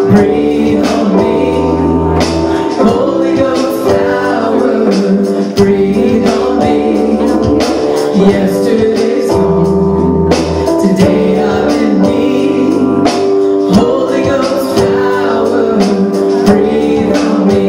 breathe on me. Holy Ghost power, breathe on me. Yesterday's gone, today I'm in need. Holy Ghost power, breathe on me.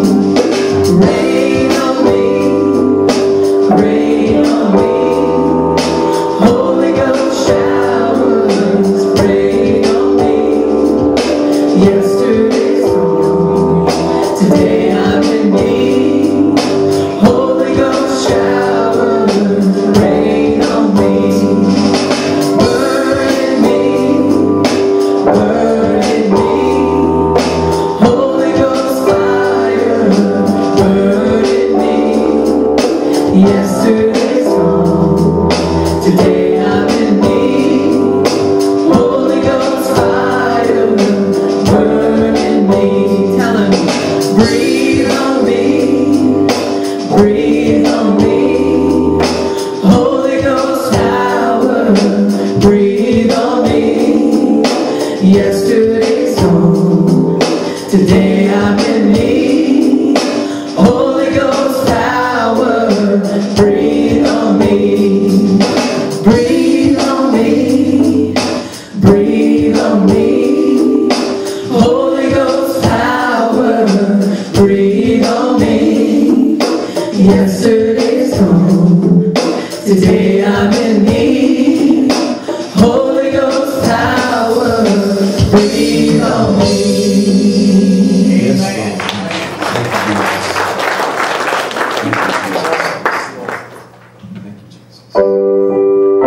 Rain on me, rain on me. Holy Ghost showers, rain on me. Yesterday's gone, today I'm in need. Holy Ghost showers, rain on me. Burn in me, burn in me. Holy Ghost fire, burn in me. Yesterday's gone, today I'm in need. Holy Ghost fire, burn in me. Tell him, breathe on me, breathe on me. Holy Ghost power, breathe on me. Yesterday's gone, today I'm in need. Holy Ghost power, breathe on me. Breathe on me, breathe on me. Holy Ghost power, breathe on me. Yesterday's gone, today I'm in need. Holy Ghost power, breathe on me. Amen. Thank you, Jesus.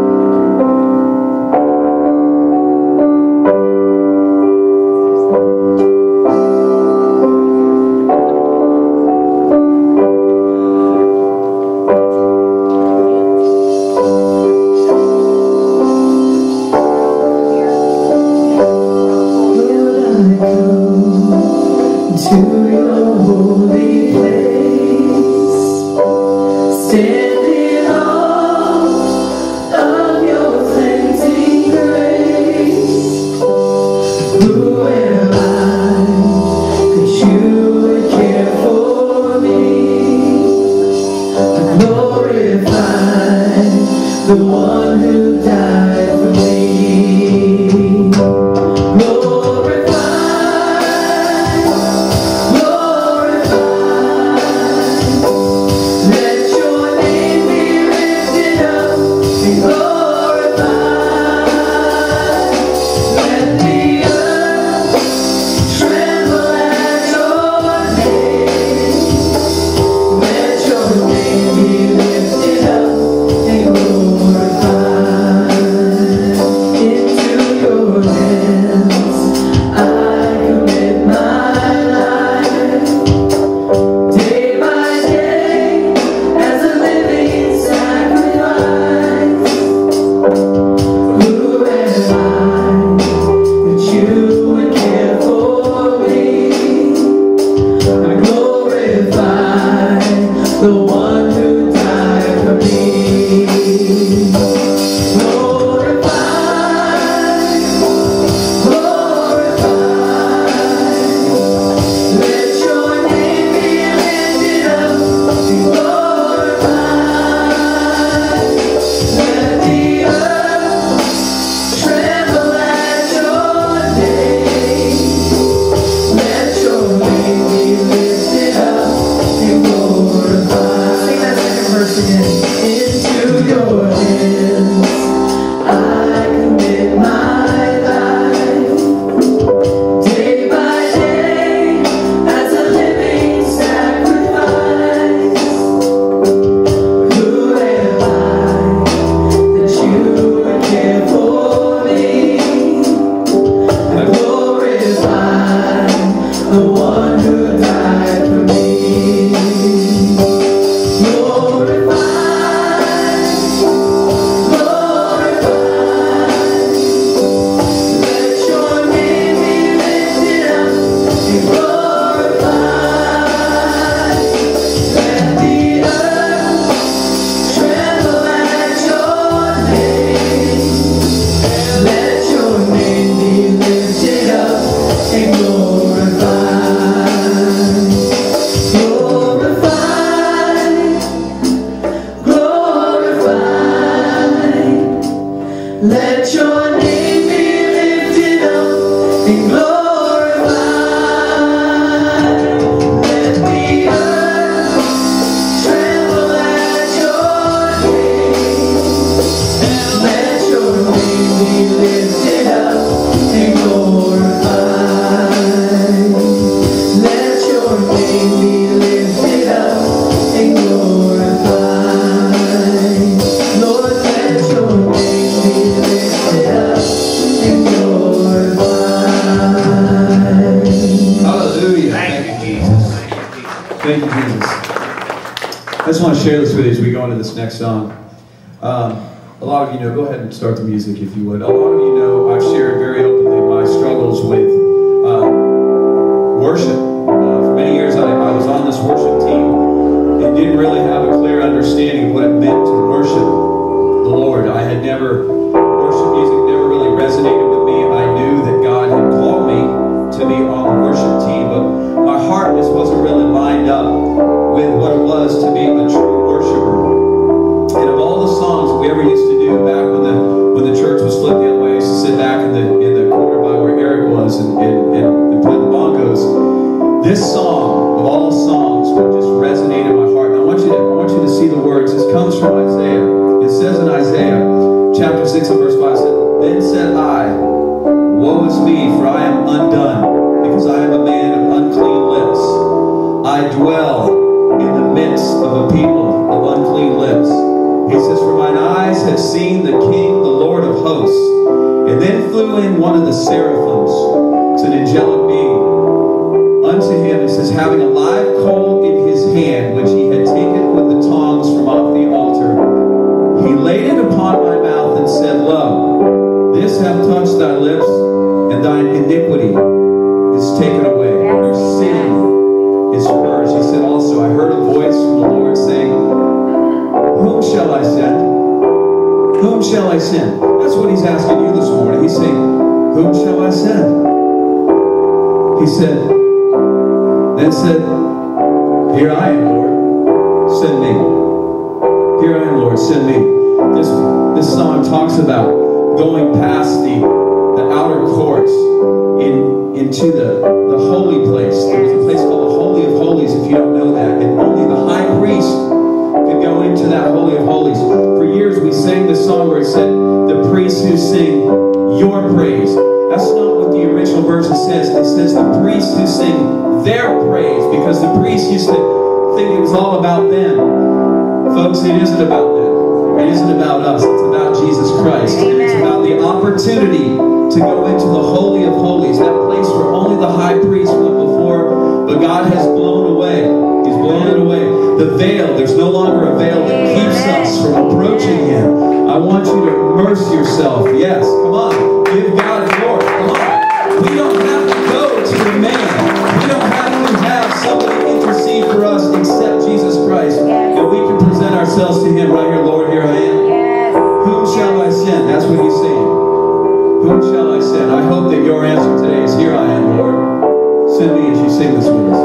To your holy place, stand in awe of your cleansing grace. Who am I that you would care for me? I glorify the one who died for me. The one who died for me. Glorify, glorify. Let your name be lifted up. Be glorified. Let the earth tremble at your name. Let your name be lifted up. Be glorified. Sing that second verse again. Into your hands I commit my life. and glorified. Let the earth tremble at your name, and let your name be lifted up and glorified. Let your name be lifted up and glorified. Lord, let your name be lifted up and glorified. Hallelujah. Thank you, Jesus. Thank you, Jesus. I just want to share this with you as we go into this next song. A lot of you know, go ahead and start the music if you would. A lot of you know I've shared very openly my struggles with worship. For many years I was on this worship team and didn't really have a clear understanding of what it meant to worship the Lord. I had never, worship music never really resonated with me. I knew that God had called me to be on the worship team, but my heart just wasn't really lined up with what it was to be a true worshiper. And of all the songs we ever used to do back when the church was split the other way, I used to sit back in the corner by where Eric was and play the bongos. This song, of all songs, would just resonate in my heart. And I want you to see the words. This comes from Isaiah. It says in Isaiah chapter 6 and verse 5, "Then said I, woe is me, for I am undone, because I am a man of unclean lips. I dwell in the midst of a people of unclean lips." He says, "For mine eyes have seen the King, the Lord of hosts." And then flew in one of the seraphims, it's an angelic being, unto him, it says, having a live coal in his hand, which he had taken with the tongs from off the altar. He laid it upon my mouth and said, Lo, this hath touched thy lips, and thine iniquity is taken away. Your sin is purged. He said also, I heard a voice from the Lord saying, Whom shall I send? Whom shall I send? That's what he's asking you this morning. He's saying, whom shall I send? He said, then said, here I am, Lord, send me. Here I am, Lord, send me. This song talks about going past the outer courts into the holy place. There's a place called the Holy of Holies, if you don't know that. And only the high priest could go into that Holy of Holies. For years we sang this song where it said, the priests who sing your praise. That's not what the original version says. It says the priests who sing their praise, because the priests used to think it was all about them. Folks, it isn't about them. It isn't about us. It's about Jesus Christ. And it's about the opportunity to go into the Holy of Holies, that place where only the high priest went before, but God has blown away. He's blown it away. The veil, there's no longer a veil that keeps us from approaching Him. I want you to immerse yourself. Yes, come on. Give God glory. Come on. We don't have to go to a man. We don't have to have somebody intercede for us except Jesus Christ. And we can present ourselves to Him right here. Lord, here I am. Whom shall I send? That's what He's saying. Whom shall I send? I hope that your answer today is, here I am, Lord. Send me as you sing this with us.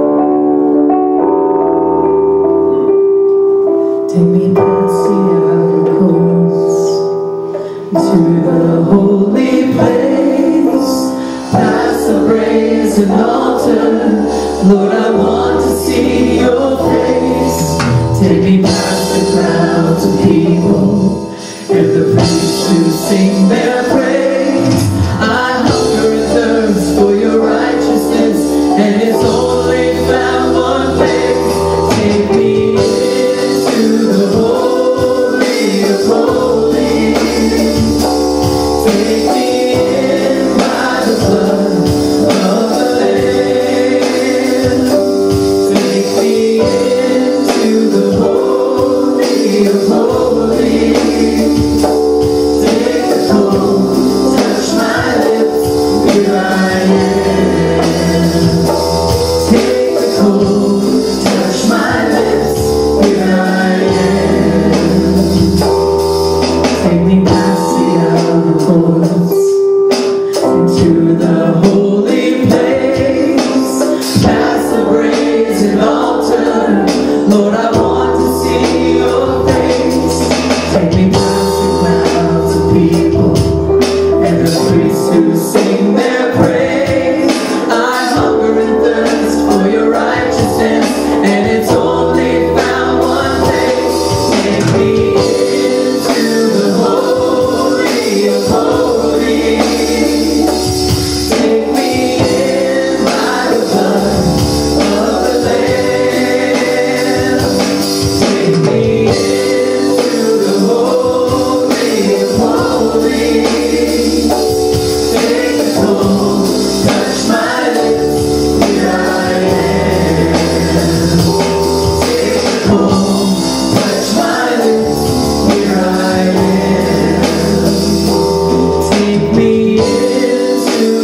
Take me past the outer courts to the holy place, past the brazen altar. Lord, I want to see your face. Take me past the crowds of people and the priests who sing their praise. I hunger and thirst for your righteousness, and it's only found one place. Take me into the Holy of Holies. Take me in by the blood of the Lamb. Take me into the Holy of Holies. Take the coal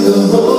the